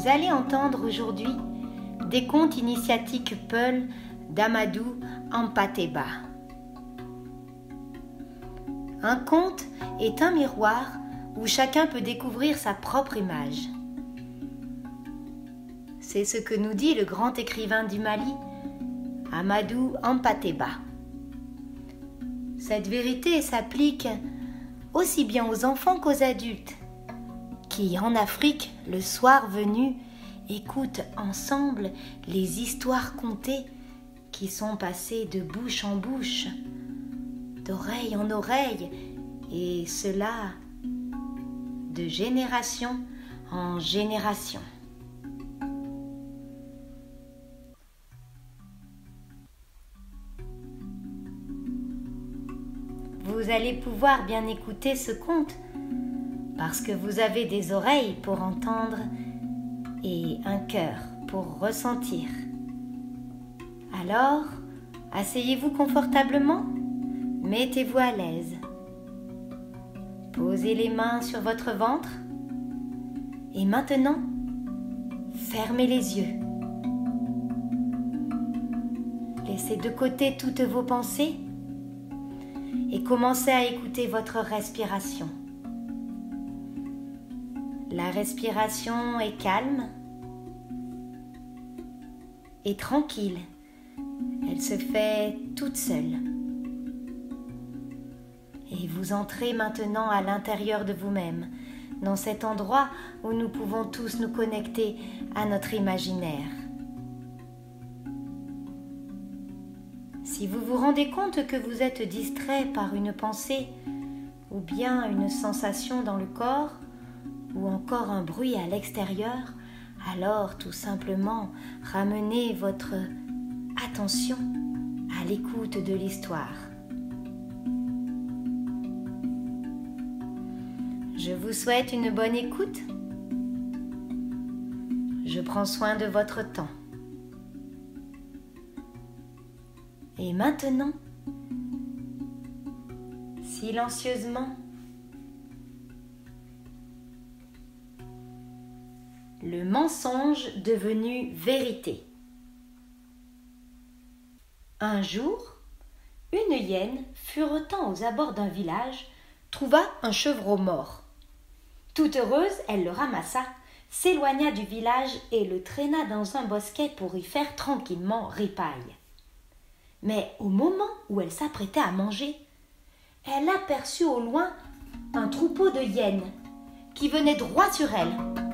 allez entendre aujourd'hui des contes initiatiques Peul d'Amadou Hampâté Bâ. Un conte est un miroir où chacun peut découvrir sa propre image. C'est ce que nous dit le grand écrivain du Mali, Amadou Hampâté Bâ. Cette vérité s'applique aussi bien aux enfants qu'aux adultes, qui en Afrique, le soir venu, écoutent ensemble les histoires contées qui sont passées de bouche en bouche, d'oreille en oreille, et cela de génération en génération. Vous allez pouvoir bien écouter ce conte parce que vous avez des oreilles pour entendre et un cœur pour ressentir. Alors, asseyez-vous confortablement, mettez-vous à l'aise. Posez les mains sur votre ventre et maintenant, fermez les yeux. Laissez de côté toutes vos pensées et commencez à écouter votre respiration. La respiration est calme et tranquille. Elle se fait toute seule. Et vous entrez maintenant à l'intérieur de vous-même, dans cet endroit où nous pouvons tous nous connecter à notre imaginaire. Si vous vous rendez compte que vous êtes distrait par une pensée ou bien une sensation dans le corps ou encore un bruit à l'extérieur, alors tout simplement ramenez votre attention à l'écoute de l'histoire. Je vous souhaite une bonne écoute. Je prends soin de votre temps. Et maintenant, silencieusement, le mensonge devenu vérité. Un jour, une hyène, furetant aux abords d'un village, trouva un chevreau mort. Toute heureuse, elle le ramassa, s'éloigna du village et le traîna dans un bosquet pour y faire tranquillement ripaille. Mais au moment où elle s'apprêtait à manger, elle aperçut au loin un troupeau de hyènes qui venait droit sur elle.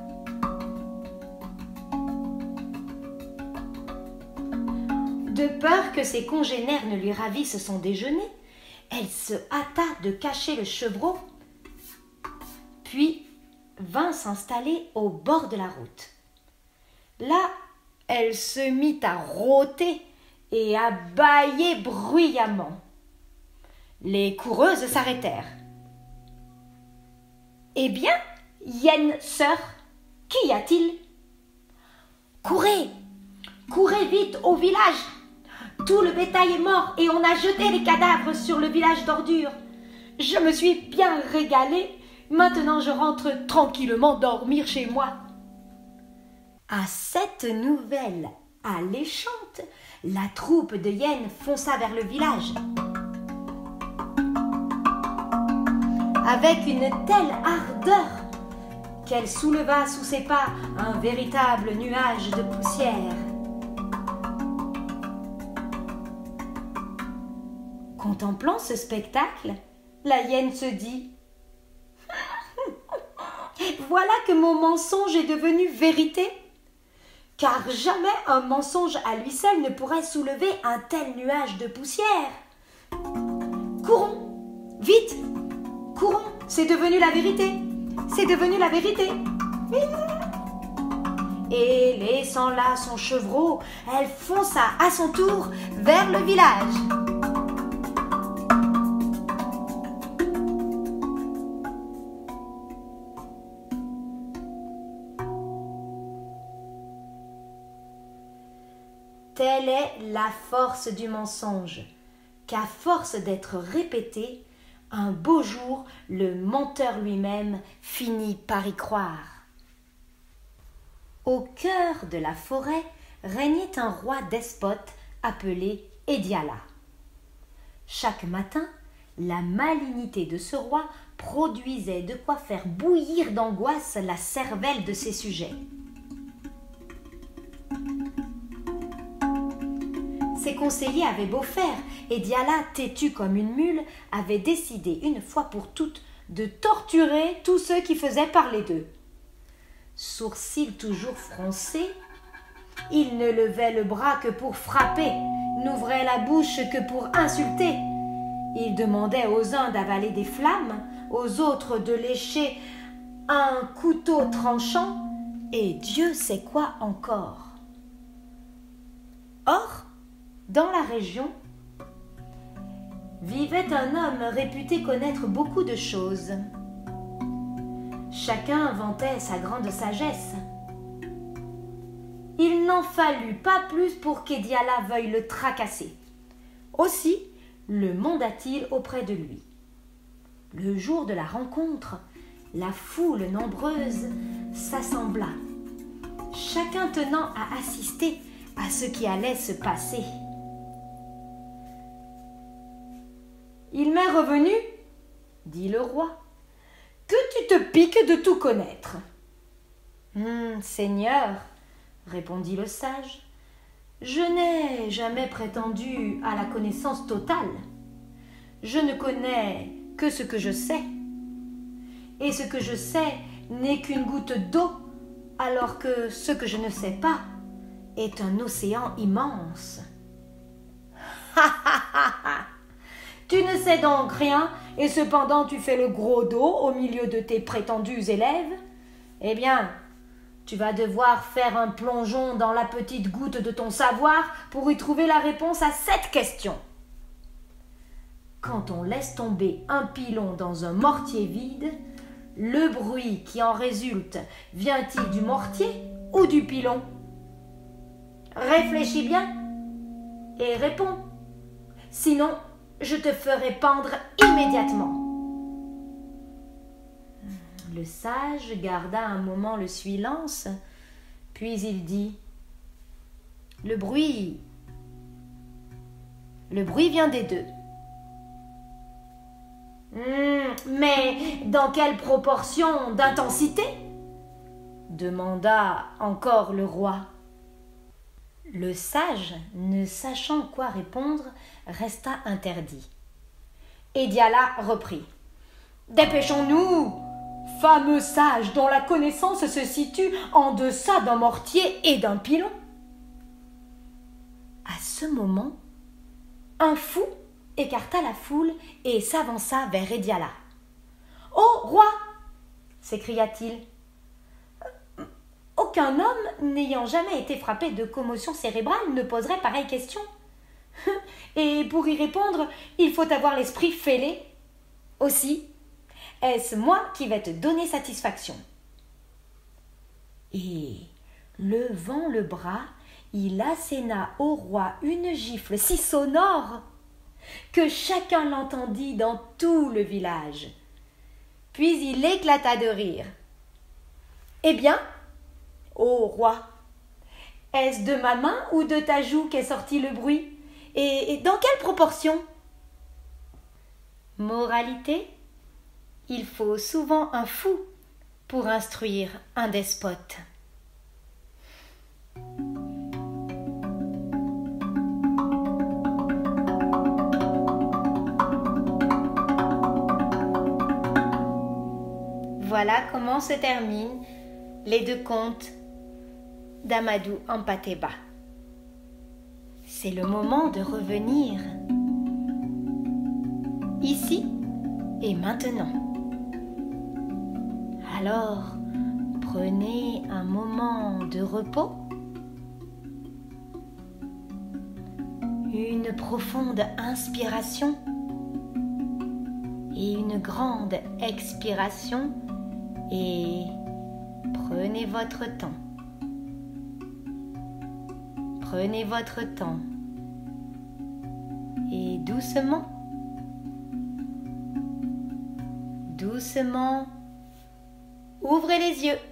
De peur que ses congénères ne lui ravissent son déjeuner, elle se hâta de cacher le chevreau, puis vint s'installer au bord de la route. Là, elle se mit à rôter et à bâiller bruyamment. Les coureuses s'arrêtèrent. « Eh bien, hyène sœur, qu'y a-t-il ?»« Courez, courez vite au village. Tout le bétail est mort et on a jeté les cadavres sur le village d'ordures. Je me suis bien régalée. Maintenant, je rentre tranquillement dormir chez moi. » À cette nouvelle alléchante, la troupe de hyènes fonça vers le village. Avec une telle ardeur qu'elle souleva sous ses pas un véritable nuage de poussière. Contemplant ce spectacle, la hyène se dit « Voilà que mon mensonge est devenu vérité, car jamais un mensonge à lui seul ne pourrait soulever un tel nuage de poussière. Courons, vite, courons, c'est devenu la vérité, c'est devenu la vérité. » Et laissant là son chevreau, elle fonça à son tour vers le village. Telle est la force du mensonge, qu'à force d'être répété, un beau jour, le menteur lui-même finit par y croire. Au cœur de la forêt régnait un roi despote appelé Ediala. Chaque matin, la malignité de ce roi produisait de quoi faire bouillir d'angoisse la cervelle de ses sujets. Ses conseillers avaient beau faire, Ediala, têtu comme une mule, avait décidé une fois pour toutes de torturer tous ceux qui faisaient parler d'eux. Sourcils toujours froncés, il ne levait le bras que pour frapper, n'ouvrait la bouche que pour insulter. Il demandait aux uns d'avaler des flammes, aux autres de lécher un couteau tranchant, et Dieu sait quoi encore. Or, dans la région, vivait un homme réputé connaître beaucoup de choses. Chacun vantait sa grande sagesse. Il n'en fallut pas plus pour qu'Ediala veuille le tracasser. Aussi le manda-t-il auprès de lui. Le jour de la rencontre, la foule nombreuse s'assembla, chacun tenant à assister à ce qui allait se passer. « Il m'est revenu, dit le roi, que tu te piques de tout connaître. »« Seigneur, répondit le sage, je n'ai jamais prétendu à la connaissance totale. Je ne connais que ce que je sais. Et ce que je sais n'est qu'une goutte d'eau, alors que ce que je ne sais pas est un océan immense. Ha ha ha ha! Tu ne sais donc rien, et cependant tu fais le gros dos au milieu de tes prétendus élèves? Eh bien, tu vas devoir faire un plongeon dans la petite goutte de ton savoir pour y trouver la réponse à cette question. Quand on laisse tomber un pilon dans un mortier vide, le bruit qui en résulte vient-il du mortier ou du pilon? Réfléchis bien et réponds. Sinon, je te ferai pendre immédiatement. Le sage garda un moment le silence, puis il dit « Le bruit vient des deux. » Mais dans quelle proportion d'intensité? Demanda encore le roi. Le sage, ne sachant quoi répondre, resta interdit. Ediala reprit. « Dépêchons-nous, fameux sage dont la connaissance se situe en deçà d'un mortier et d'un pilon. » À ce moment, un fou écarta la foule et s'avança vers Ediala. « Ô roi !» s'écria-t-il. Aucun homme n'ayant jamais été frappé de commotion cérébrale ne poserait pareille question. Et pour y répondre, il faut avoir l'esprit fêlé. Aussi, est-ce moi qui vais te donner satisfaction? Et, levant le bras, il asséna au roi une gifle si sonore que chacun l'entendit dans tout le village. Puis il éclata de rire. « Eh bien, ô roi, est-ce de ma main ou de ta joue qu'est sorti le bruit? Et dans quelle proportion? » Moralité, il faut souvent un fou pour instruire un despote. Voilà comment se terminent les deux contes d'Amadou Hampâté-Bâ. C'est le moment de revenir ici et maintenant. Alors, prenez un moment de repos, une profonde inspiration et une grande expiration et prenez votre temps. Prenez votre temps et doucement, doucement, ouvrez les yeux.